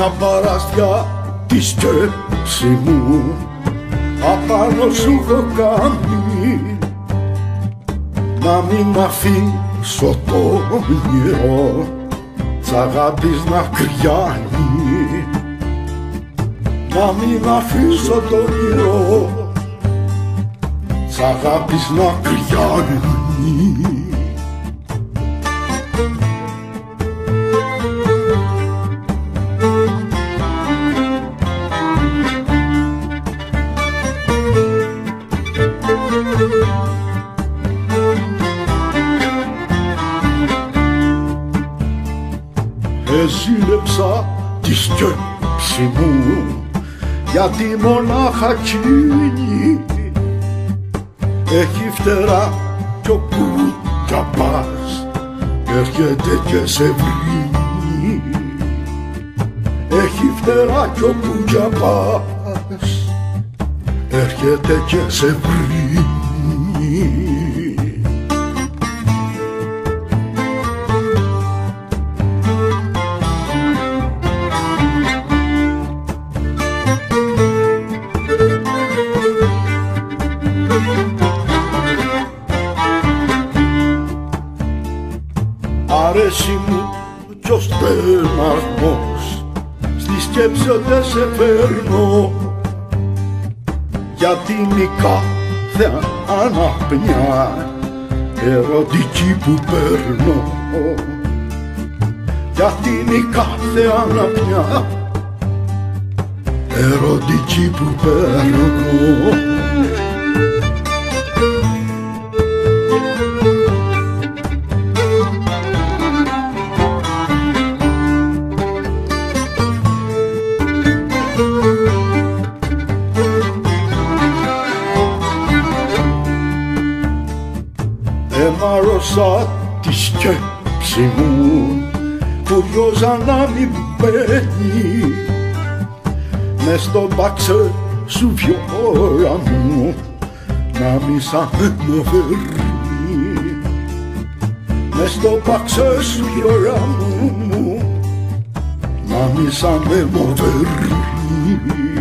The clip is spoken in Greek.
μια παραστιά τη σκέψη μου απάνω σου έχω κάνει, να μην αφήσω το όνειρο της αγάπης να κρυάνει, να μην αφήσω το όνειρο της αγάπης να κρυάνει. Έζηλεψα τη σκέψη μου γιατί μονάχα εκείνη έχει φτερά κι όπου κι πας έρχεται και σε βρει. Έχει φτερά κι όπου κι πας έρχεται και σε βρει. Αρέσει μου κι ο στεναγμός στη σκέψη όταν σε φέρνω, γιατί είναι η κάθε αναπνιά ερωτική που παίρνω, γιατί είναι η κάθε αναπνιά ερωτική που παίρνω. Εμάρρωσα τη σκέψη μου φουριόζα να μην μπαίνει μες στο μπάξε σου βιόλα μου, να μη σαν μοβέρνει, μες στο μπάξε σου βιόλα μου, να μη σαν μοβέρνει.